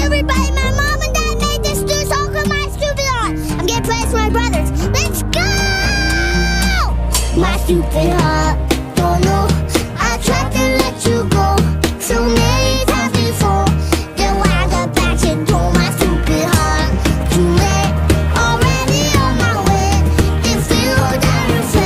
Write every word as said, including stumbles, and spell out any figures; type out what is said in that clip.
everybody, my mom and dad made this new song for my stupid heart. I'm gonna play it for my brothers. Let's go! My stupid heart.